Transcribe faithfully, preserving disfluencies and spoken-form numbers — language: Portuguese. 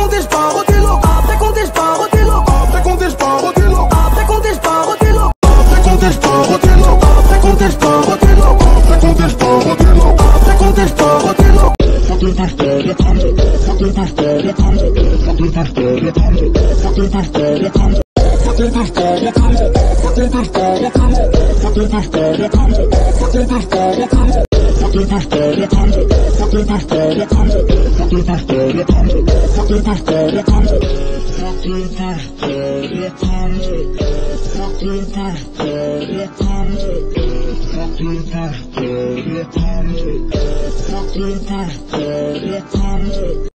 com disparo, t'es louco. Après qu'on disparo, t'es louco. Après qu'on disparo, t'es louco. Après qu'on disparo, t'es louco. Après qu'on disparo, t'es louco. Après qu'on disparo, t'es louco. Après qu'on disparo, t'es louco. Après qu'on disparo, t'es louco. Fucking